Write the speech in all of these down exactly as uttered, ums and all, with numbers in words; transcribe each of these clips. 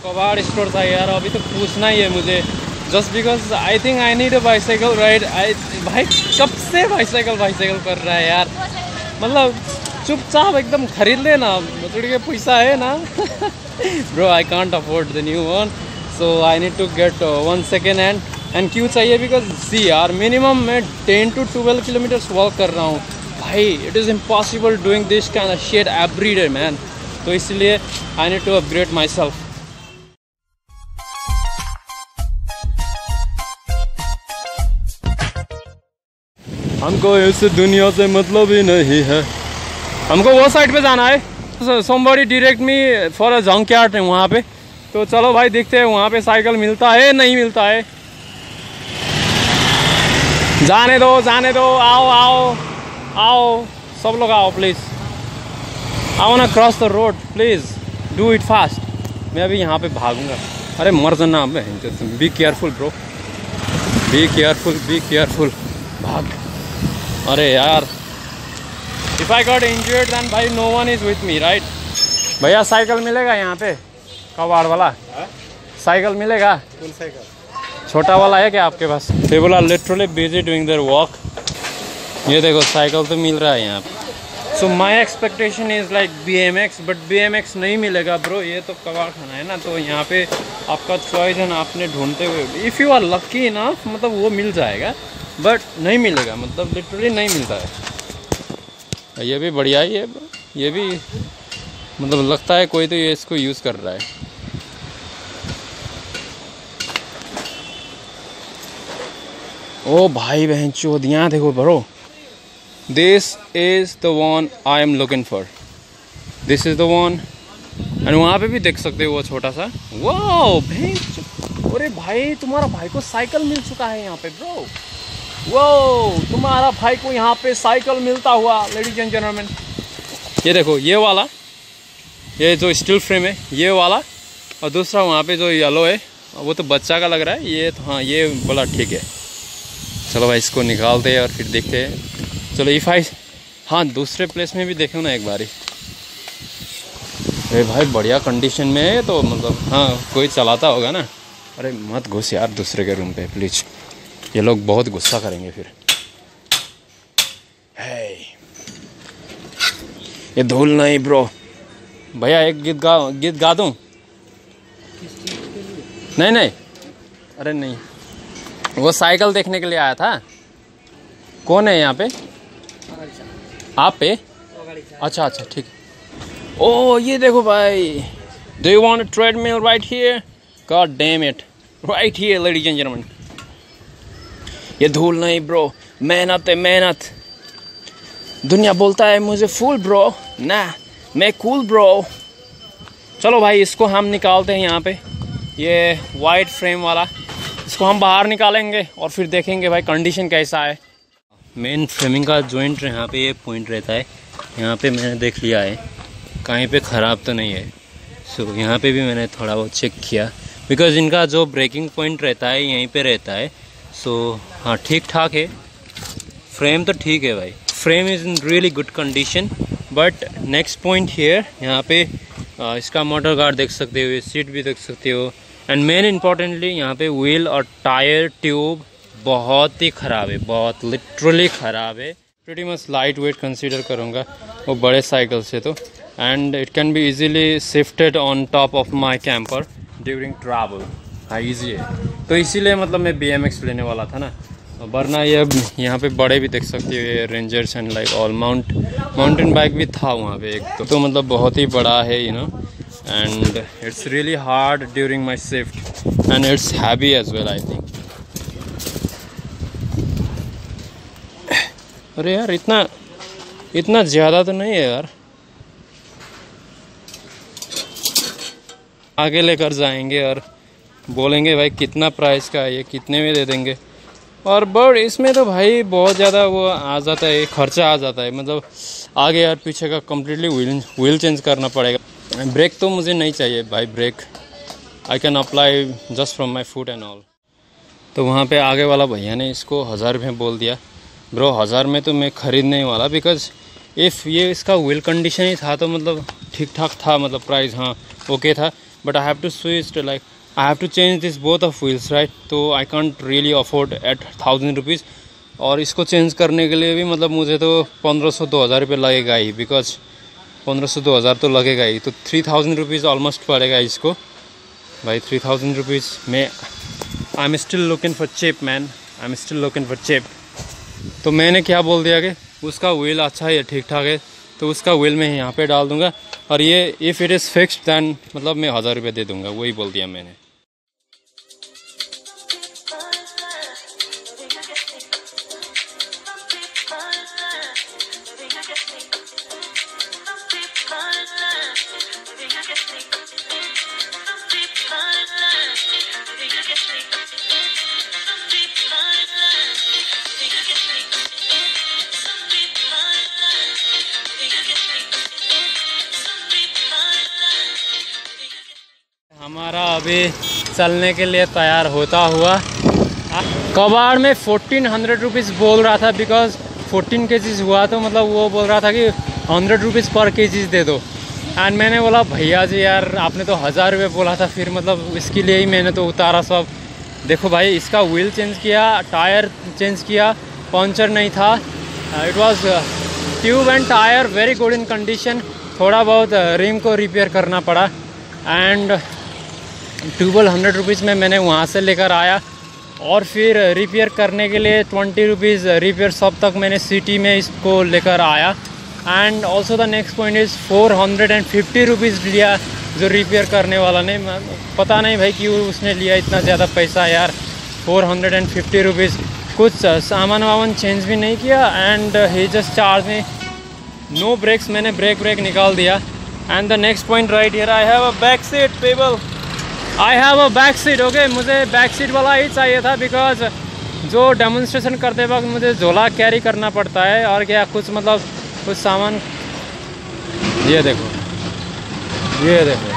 कबाड़ स्टोर था यार, अभी तो पूछना ही है मुझे, just because I think I need a bicycle ride. I भाई कब से बाईसाइकिल बाईसाइकिल कर रहा है यार, मतलब चुपचाप एकदम खरीद लेना, थोड़ी के पैसा है ना। Bro I can't afford the new one, so I need to get one second hand. And क्यों चाहिए, बिकॉज सी यार मिनिमम मैं ten to twelve kilometers walk कर रहा हूँ भाई, it is impossible doing this kind of shit every day man. तो इसलिए I need to upgrade myself. हमको इस दुनिया से मतलब ही नहीं है, हमको वो साइड पे जाना है। somebody direct me for a junkyard है वहाँ पे, तो चलो भाई देखते हैं वहाँ पे साइकिल मिलता है नहीं मिलता है। जाने दो जाने दो, आओ आओ आओ सब लोग आओ please. I want to cross the road, please do it fast. मैं अभी यहाँ पे भागूंगा। अरे मर जाना, be careful bro, be careful be careful, भाग। अरे यार if I got injured then भाई no one is with me right. भैया साइकिल मिलेगा यहाँ पे, कबाड़ वाला हा? साइकिल मिलेगा? कौन साइकिल? छोटा वाला है क्या आपके पास? People are literally busy doing their walk. ये देखो साइकिल तो मिल रहा है यहाँ पे। So my expectation is like B M X, but B M X नहीं मिलेगा ब्रो, ये तो कबाड़ खाना है ना। तो यहाँ पे आपका चॉइस है ना, आपने ढूंढते हुए, इफ़ यू आर लकी ना मतलब वो मिल जाएगा, बट नहीं मिलेगा, मतलब लिटरली नहीं मिलता है। ये भी बढ़िया ही है, ये भी मतलब लगता है कोई तो ये इसको यूज़ कर रहा है। ओ भाई बहन चोद, यहाँ देखो bro, this is the one I am looking for, this is the one. And वहाँ पे भी देख सकते हो वो छोटा सा, वाओ बहन। अरे भाई तुम्हारा भाई को साइकिल मिल चुका है यहाँ पे ब्रो, वो तुम्हारा भाई को यहाँ पे साइकिल मिलता हुआ लेडीज एंड जेंटलमैन। ये देखो ये वाला, ये जो स्टील फ्रेम है ये वाला, और दूसरा वहाँ पे जो येलो है वो तो बच्चा का लग रहा है, ये तो हाँ ये बोला ठीक है। चलो भाई इसको निकालते हैं और फिर देखते हैं। चलो इफ़ आई, हाँ दूसरे प्लेस में भी देखो ना एक बारी। अरे भाई बढ़िया कंडीशन में है, तो मतलब हाँ कोई चलाता होगा ना। अरे मत घुस यार दूसरे के रूम पे प्लीज़, ये लोग बहुत गुस्सा करेंगे फिर। है ये धूल नहीं ब्रो। भैया एक गीत गा गीत गा दूँ? नहीं नहीं, अरे नहीं, वो साइकिल देखने के लिए आया था। कौन है यहाँ पे? आप पे? अच्छा अच्छा ठीक है। ओ ये देखो भाई, do you want a treadmill right here? God damn it, right here ladies and gentleman. ये धूल नहीं ब्रो, मेहनत है मेहनत। दुनिया बोलता है मुझे फूल ब्रो, ना मैं कूल ब्रो। चलो भाई इसको हम निकालते हैं यहाँ पे, ये वाइट फ्रेम वाला, इसको हम बाहर निकालेंगे और फिर देखेंगे भाई कंडीशन कैसा है। मेन फ्रेमिंग का जॉइंट यहाँ पे ये पॉइंट रहता है, यहाँ पे मैंने देख लिया है कहीं पे ख़राब तो नहीं है। सो so, यहाँ पे भी मैंने थोड़ा बहुत चेक किया, बिकॉज इनका जो ब्रेकिंग पॉइंट रहता है यहीं पे रहता है। सो so, हाँ ठीक ठाक है, फ्रेम तो ठीक है भाई, frame is in really good condition. But next point here, यहाँ पे आ, इसका मोटर गार्ड देख सकते हो, सीट भी देख सकते हो, एंड मेन इम्पॉर्टेंटली यहाँ पे व्हील और टायर ट्यूब बहुत ही ख़राब है, बहुत लिटरली ख़राब है। Pretty much light weight consider करूँगा वो बड़े साइकिल से तो, and it can be easily shifted on top of my camper during travel. हाँ ईजी है, तो इसीलिए मतलब मैं बी एम एक्स लेने वाला था ना, वरना ये यहाँ पे बड़े भी देख सकते हो, ये rangers and like all mount mountain bike भी था वहाँ पे एक तो, तो मतलब बहुत ही बड़ा है you know, and it's really hard during my shift and it's heavy as well I think. अरे यार इतना इतना ज़्यादा तो नहीं है यार, आगे लेकर जाएंगे और बोलेंगे भाई कितना प्राइस का है ये, कितने में दे देंगे। और बट इसमें तो भाई बहुत ज़्यादा वो आ जाता है, खर्चा आ जाता है, मतलब आगे और पीछे का कम्प्लीटली व्हील व्हील चेंज करना पड़ेगा। ब्रेक तो मुझे नहीं चाहिए भाई, brake I can apply just from my foot and all. तो वहाँ पे आगे वाला भैया ने इसको हज़ार रुपये बोल दिया। ब्रो हज़ार में तो मैं ख़रीदने वाला, बिकॉज इफ़ ये इसका व्हील कंडीशन ही था तो मतलब ठीक ठाक था, मतलब प्राइस हाँ ओके था। But I have to switch like I have to change this both of wheels right, तो I can't really afford eight thousand rupees. और इसको चेंज करने के लिए भी मतलब मुझे तो पंद्रह सौ दो हज़ार रुपये लगेगा ही, बिकॉज पंद्रह सौ दो हज़ार तो लगेगा ही, तो थ्री थाउजेंड रुपीज़ ऑलमोस्ट पड़ेगा इसको भाई। थ्री थाउजेंड रुपीज़ में I am still looking for cheap man, I am still looking for cheap. तो मैंने क्या बोल दिया कि उसका व्हील अच्छा है, ठीक ठाक है, तो उसका व्हील मैं यहाँ पे डाल दूँगा, और ये if it is fixed then मतलब मैं हज़ार रुपये दे दूँगा, वही बोल दिया मैंने। हमारा अभी चलने के लिए तैयार होता हुआ, कबाड़ में फोर्टीन हंड्रेड रुपीज़ बोल रहा था, बिकॉज फोर्टीन केजीज हुआ, तो मतलब वो बोल रहा था कि हंड्रेड रुपीज़ पर केजीज दे दो। एंड मैंने बोला भैया जी यार आपने तो हज़ार रुपये बोला था, फिर मतलब इसके लिए ही मैंने तो उतारा सब। देखो भाई इसका व्हील चेंज किया, टायर चेंज किया, पंचर नहीं था, it was tube and tyre very good in condition. थोड़ा बहुत रिम को रिपेयर करना पड़ा, एंड ट्यूबल हंड्रेड रुपीज़ में मैंने वहाँ से लेकर आया, और फिर रिपेयर करने के लिए ट्वेंटी रुपीज़ रिपेयर शॉप तक मैंने सिटी में इसको लेकर आया। And also the next point is four hundred and fifty rupees लिया जो रिपेयर करने वाला ने, पता नहीं भाई क्यों उसने लिया इतना ज़्यादा पैसा यार, four hundred and fifty rupees. कुछ सामान वामान चेंज भी नहीं किया, एंड ही जस्ट चार्ज में नो ब्रेक्स, मैंने ब्रेक ब्रेक निकाल दिया। And the next point right here, I have a back seat people, I have a back seat okay. मुझे बैक सीट वाला ही चाहिए था, बिकॉज जो डेमोन्स्ट्रेशन करते वक्त मुझे झोला कैरी करना पड़ता है, और क्या कुछ मतलब कुछ सामान, ये देखो ये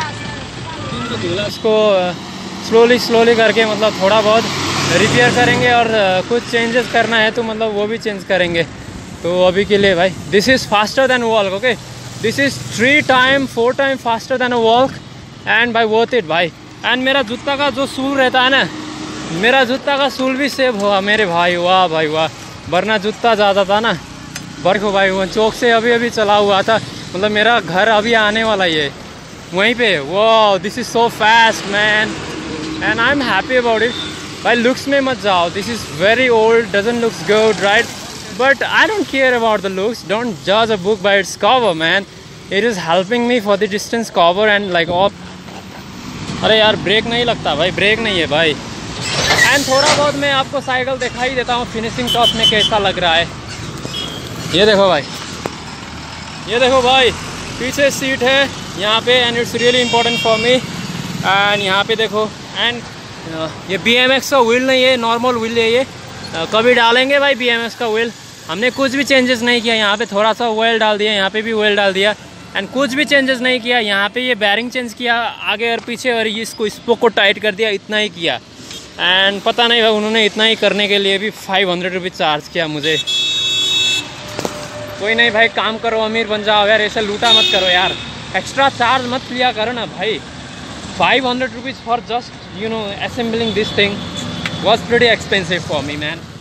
देखो इसको स्लोली स्लोली करके मतलब थोड़ा बहुत रिपेयर करेंगे, और कुछ चेंजेस करना है तो मतलब वो भी चेंज करेंगे। तो अभी के लिए भाई this is faster than walk okay, this is three time four time faster than a walk, and buy worth it भाई। एंड मेरा जूता का जो सूल रहता है ना, मेरा जूता का सूल भी सेव हुआ मेरे भाई, वाह भाई वाह, वरना जूता ज़्यादा था ना बर्फ भाई, वो चौक से अभी अभी चला हुआ था, मतलब मेरा घर अभी आने वाला ही है वहीं पे। वाह this is so fast man, and I am happy about it भाई। लुक्स में मत जाओ, this is very old, doesn't looks good right, but I don't care about the looks, don't जज a book by its cover man, it is helping me for the distance cover and like all. अरे यार break नहीं लगता भाई, break नहीं है भाई। And थोड़ा बहुत मैं आपको साइकिल दिखा ही देता हूँ फिनिशिंग टॉप में कैसा लग रहा है। ये देखो भाई, ये देखो भाई, पीछे सीट है यहाँ पे, and it's really important for me. And यहाँ पे देखो, एंड ये बी एम एक्स का व्हील नहीं है, नॉर्मल व्हील है ये, uh, कभी डालेंगे भाई बी एम एक्स का व्हील। हमने कुछ भी चेंजेस नहीं किया, यहाँ पे थोड़ा सा ऑयल डाल दिया, यहाँ पे भी ऑयल डाल दिया, एंड कुछ भी चेंजेस नहीं किया। यहाँ पे ये बैरिंग चेंज किया आगे और पीछे, और ये इसको स्पोक को टाइट कर दिया, इतना ही किया। एंड पता नहीं भाई उन्होंने इतना ही करने के लिए भी फाइव हंड्रेड रुपीज़ चार्ज किया मुझे। कोई नहीं भाई, काम करो अमीर बन जाओ यार, ऐसे लूटा मत करो यार, एक्स्ट्रा चार्ज मत लिया करो ना भाई। Five hundred rupees for just you know assembling this thing was pretty expensive for me man.